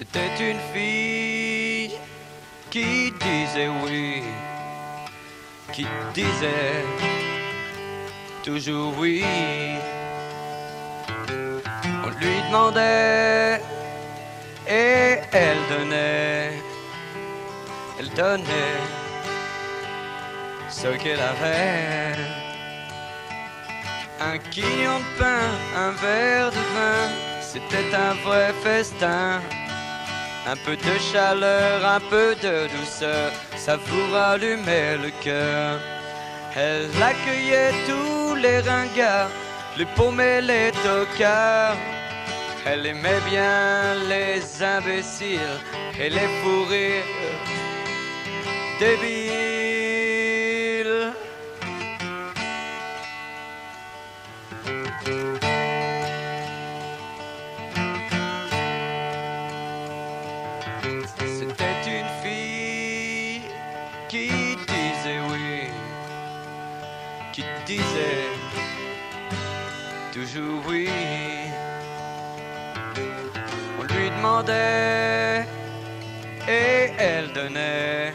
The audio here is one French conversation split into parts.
C'était une fille qui disait oui, qui disait toujours oui. On lui demandait et elle donnait ce qu'elle avait. Un quignon de pain, un verre de vin, c'était un vrai festin. Un peu de chaleur, un peu de douceur, ça vous rallumait le cœur. Elle accueillait tous les ringards, les paumés, les tocards. Elle aimait bien les imbéciles et les fous rires débiles. C'était une fille qui disait oui, qui disait toujours oui. On lui demandait et elle donnait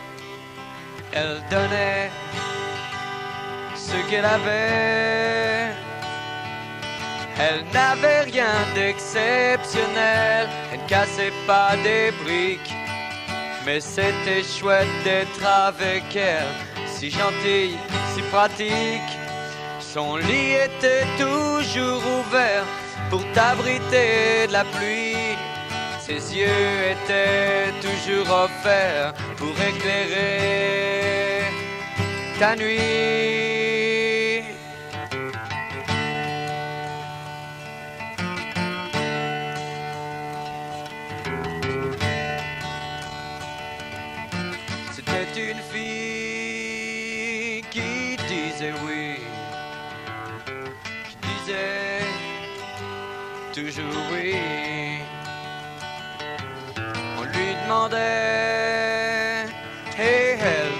ce qu'elle avait. Elle n'avait rien d'exceptionnel, elle ne cassait pas des briques, mais c'était chouette d'être avec elle, si gentille, si pratique. Son lit était toujours ouvert pour t'abriter de la pluie. Ses yeux étaient toujours offerts pour éclairer ta nuit. C'était une fille qui disait oui, qui disait toujours oui. On lui demandait et elle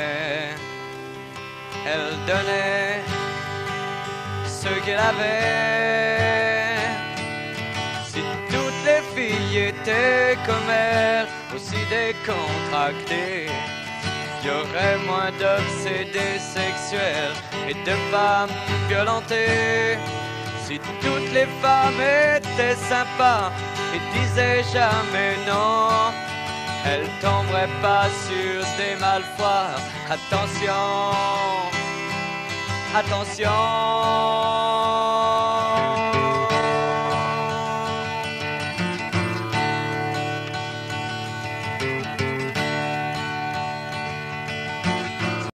donnait ce qu'elle avait. Si toutes les filles étaient comme elle, aussi décontractées, il y aurait moins d'obsédés sexuels et de femmes violentées. Si toutes les femmes étaient sympas et disaient jamais non, elles tomberaient pas sur des malfois. Attention, attention.